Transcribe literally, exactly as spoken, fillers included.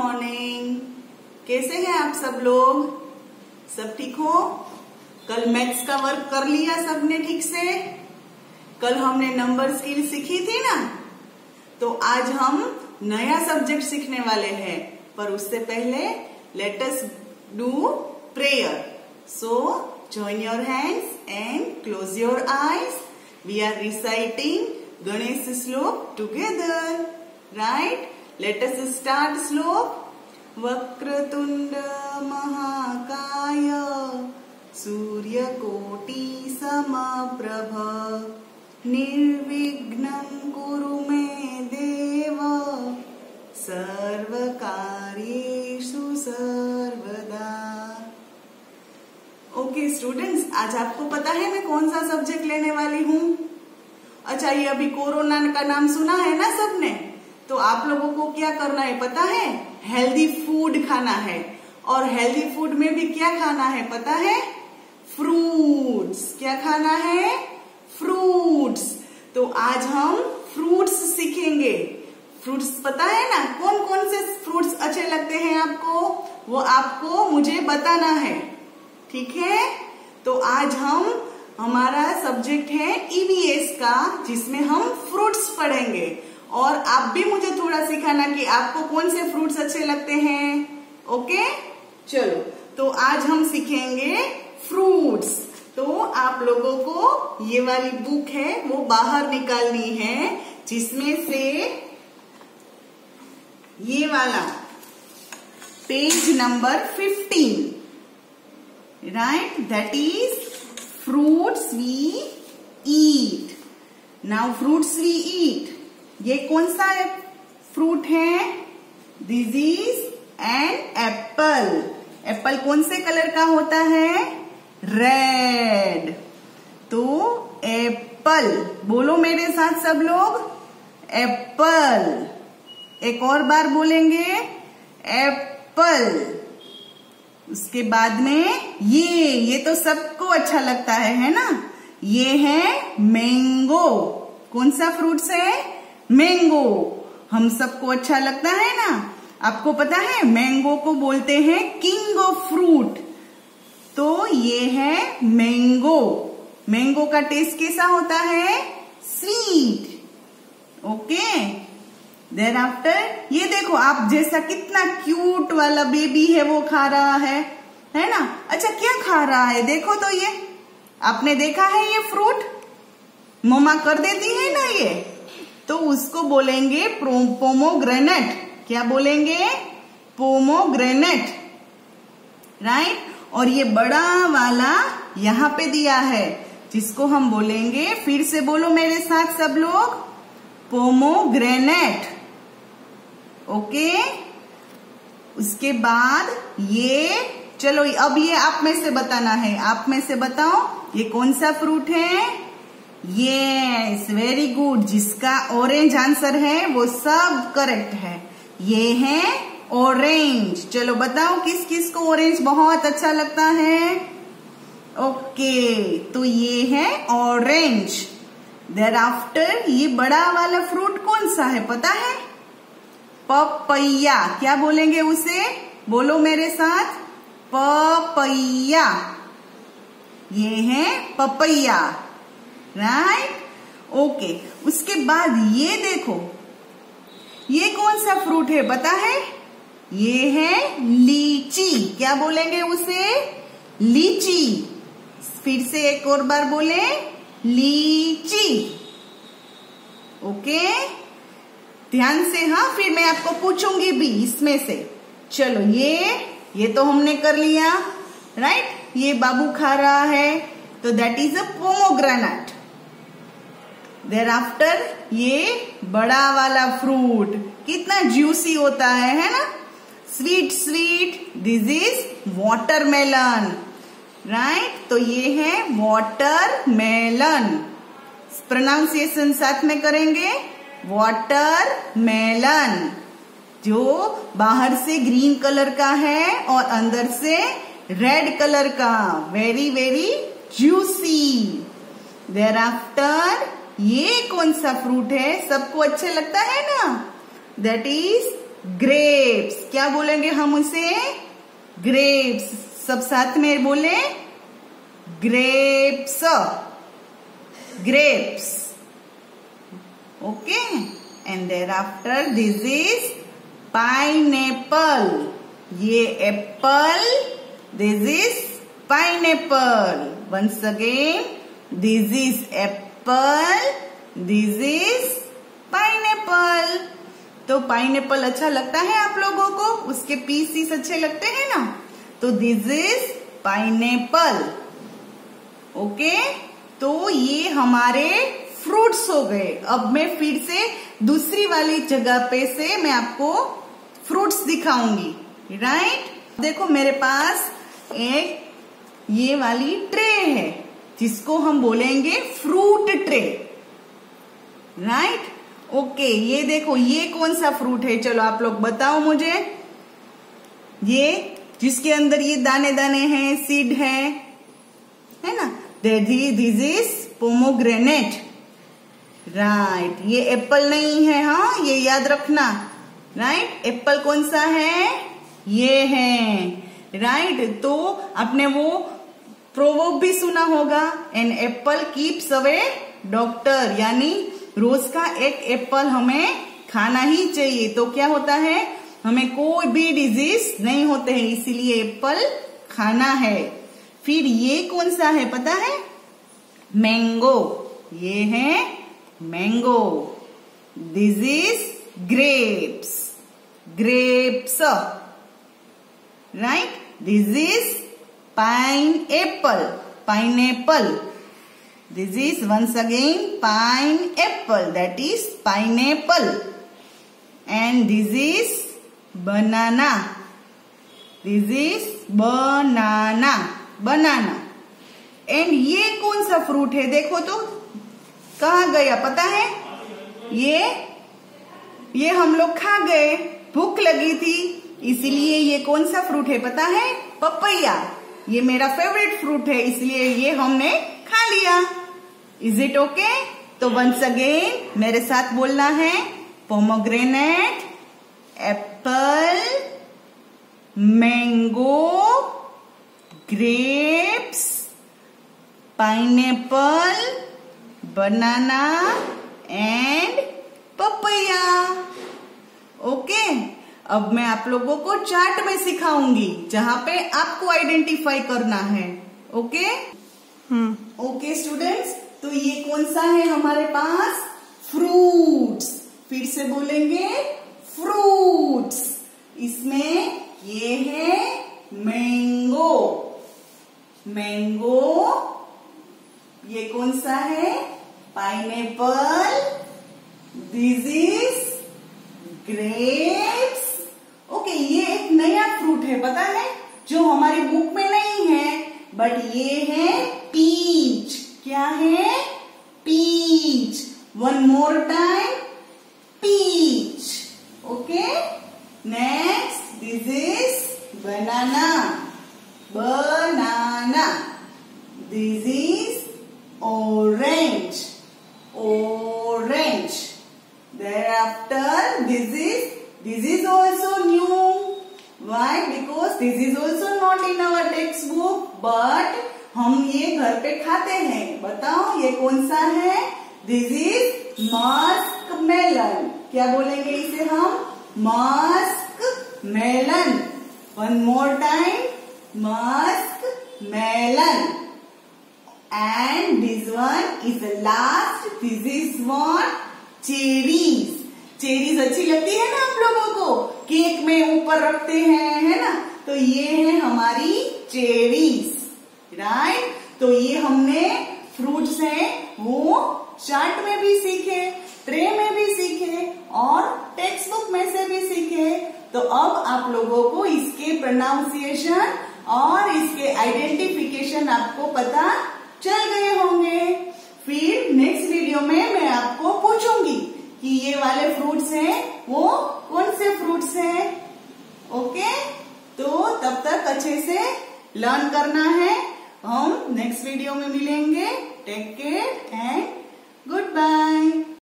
Morning. कैसे हैं आप सब लोग? सब ठीक हो? कल मैथ्स का वर्क कर लिया सबने ठीक से? कल हमने नंबर स्किल सीखी थी ना, तो आज हम नया सब्जेक्ट सीखने वाले हैं, पर उससे पहले let us do prayer. So join your hands and close your eyes. We are reciting Ganesh Slok together, right? Let us start Slok. Vakratunda Mahakaya Surya Koti Samaprabha Nirvignam Kuru Me Deva Sarvakaryeshu Sarvada। Okay students, आज आपको पता है मैं कौन सा subject लेने वाली हूँ? अच्छा, ये अभी कोरोना का नाम सुना है ना सबने? तो आप लोगों को क्या करना है पता है? हेल्दी फूड खाना है। और हेल्दी फूड में भी क्या खाना है पता है? फ्रूट्स। क्या खाना है? फ्रूट्स। तो आज हम फ्रूट्स सीखेंगे। फ्रूट्स पता है ना? कौन कौन से फ्रूट्स अच्छे लगते हैं आपको? वो आपको मुझे बताना है, ठीक है? तो आज हम हमारा सब्जेक्ट है ईवीएस का, जिसमें हम फ्रूट्स पढ़ेंगे। और आप भी मुझे थोड़ा सिखाना कि आपको कौन से फ्रूट्स अच्छे लगते हैं। ओके, चलो तो आज हम सीखेंगे फ्रूट्स। तो आप लोगों को ये वाली बुक है वो बाहर निकालनी है, जिसमें से ये वाला page number fifteen, right? That is fruits we eat. Now fruits we eat. ये कौन सा फ्रूट है? This is an apple. Apple कौन से कलर का होता है? रेड। तो एप्पल बोलो मेरे साथ सब लोग, एप्पल। एक और बार बोलेंगे, एप्पल। उसके बाद में ये ये तो सबको अच्छा लगता है, है ना? ये है मैंगो। कौन सा फ्रूट्स है? मैंगो। हम सबको अच्छा लगता है ना? आपको पता है मैंगो को बोलते हैं किंग ऑफ फ्रूट। तो ये है मैंगो। मैंगो का टेस्ट कैसा होता है? स्वीट। ओके, देन आफ्टर ये देखो, आप जैसा कितना क्यूट वाला बेबी है वो खा रहा है, है ना? अच्छा, क्या खा रहा है देखो तो। ये आपने देखा है ये फ्रूट? मम्मा कर देती है ना ये, तो उसको बोलेंगे पोमोग्रेनेट। क्या बोलेंगे? Pomegranate, right? और ये बड़ा वाला यहाँ पे दिया है, जिसको हम बोलेंगे, फिर से बोलो मेरे साथ सब लोग, पोमोग्रेनेट। ओके, उसके बाद ये, चलो अब ये आप में से बताना है। आप में से बताओ ये कौन सा फ्रूट है? Yes, very good. जिसका ऑरेंज आंसर है वो सब करेक्ट है। ये है ऑरेंज। चलो बताओ किस किस को ऑरेंज बहुत अच्छा लगता है? ओके, तो ये है ऑरेंज। देयर आफ्टर ये बड़ा वाला फ्रूट कौन सा है पता है? पपैया। क्या बोलेंगे उसे? बोलो मेरे साथ, पपैया। ये है पपैया, राइट? ओके, उसके बाद ये देखो, ये कौन सा फ्रूट है पता है? ये है लीची। क्या बोलेंगे उसे? लीची। फिर से एक और बार बोले, लीची। ओके, ध्यान से। हाँ, फिर मैं आपको पूछूंगी भी इसमें से। चलो ये ये तो हमने कर लिया, राइट? ये बाबू खा रहा है, तो that is a pomegranate. There after ये बड़ा वाला फ्रूट कितना जूसी होता है, है ना? Sweet sweet. This is watermelon, right? तो ये है वाटरमेलन। प्रोनाउंसिएशन साथ में करेंगे, वाटरमेलन। जो बाहर से ग्रीन कलर का है और अंदर से रेड कलर का, very very juicy. There after ये कौन सा फ्रूट है? सबको अच्छे लगता है ना? That is grapes. क्या बोलेंगे हम उसे? ग्रेप्स। सब साथ में बोले, grapes, grapes. Okay, and there after this is pineapple. ये apple, this is pineapple. Once again, this is apple, this is pineapple. तो पाइनएप्पल अच्छा लगता है आप लोगों को? उसके पीसीस अच्छे लगते हैं ना? तो दिस इज पाइनएप्पल। ओके, तो ये हमारे फ्रूट्स हो गए। अब मैं फिर से दूसरी वाली जगह पे से मैं आपको फ्रूट्स दिखाऊंगी, राइट? देखो मेरे पास एक ये वाली ट्रे है जिसको हम बोलेंगे फ्रूट ट्रे, राइट? ओके, ये देखो ये कौन सा फ्रूट है? चलो आप लोग बताओ मुझे। ये जिसके अंदर ये दाने दाने हैं, सीड है, है ना? This is pomegranate, right? ये एप्पल नहीं है, हाँ, ये याद रखना, राइट? एप्पल कौन सा है? ये है, राइट? तो आपने वो प्रोवर्ब भी सुना होगा, an apple keeps away doctor, यानी रोज का एक एप्पल हमें खाना ही चाहिए। तो क्या होता है? हमें कोई भी डिजीज नहीं होते हैं, इसीलिए एप्पल खाना है। फिर ये कौन सा है पता है? मैंगो। ये है mango. This is grapes, grapes, right? This is pineapple, pineapple. This is once again pineapple, that is pineapple. And this is banana. This is banana, banana. And ये कौन सा फ्रूट है? देखो तो कहाँ गया पता है? ये ये हम लोग खा गए, भूख लगी थी, इसीलिए ये कौन सा फ्रूट है पता है? पपैया। ये मेरा फेवरेट फ्रूट है, इसलिए ये हमने खा लिया। Is it okay? तो वंस अगेन मेरे साथ बोलना है, pomegranate, apple, mango, grapes, pineapple, banana and papaya. Okay, अब मैं आप लोगों को चार्ट में सिखाऊंगी जहां पे आपको आइडेंटिफाई करना है। ओके हम्म ओके स्टूडेंट्स, तो ये कौन सा है हमारे पास? फ्रूट्स। फिर से बोलेंगे फ्रूट्स। इसमें ये है मैंगो, मैंगो। ये कौन सा है? Pineapple. This is grapes. Okay, ये एक नया फ्रूट है पता है, जो हमारी बुक में नहीं है, बट ये है पीच। क्या है? Peach. One more time, peach. Okay, next this is banana, banana. This is orange, orange. Thereafter, this is this is also new. Why? Because this is also not in our textbook, but हम ये घर पे खाते हैं। बताओ ये कौन सा है? This is musk melon. क्या बोलेंगे इसे हम? Musk melon. One more time, musk melon. And this one is the last. This is what? Cherries. Cherries अच्छी लगती है ना आप लोगों को? केक में ऊपर रखते हैं, है ना? तो ये है हमारी चेरीज, राइट? तो ये हमने फ्रूट्स हैं वो चार्ट में भी सीखे, ट्रे में भी सीखे और टेक्स्ट बुक में से भी सीखे। तो अब आप लोगों को इसके प्रोनाउंसिएशन और इसके आइडेंटिफिकेशन आपको पता चल गए होंगे। फिर नेक्स्ट वीडियो में मैं आपको पूछूंगी कि ये वाले फ्रूट्स हैं वो कौन से फ्रूट्स हैं। ओके, तो तब तक अच्छे से लर्न करना है। हम नेक्स्ट वीडियो में मिलेंगे। Take care and good bye.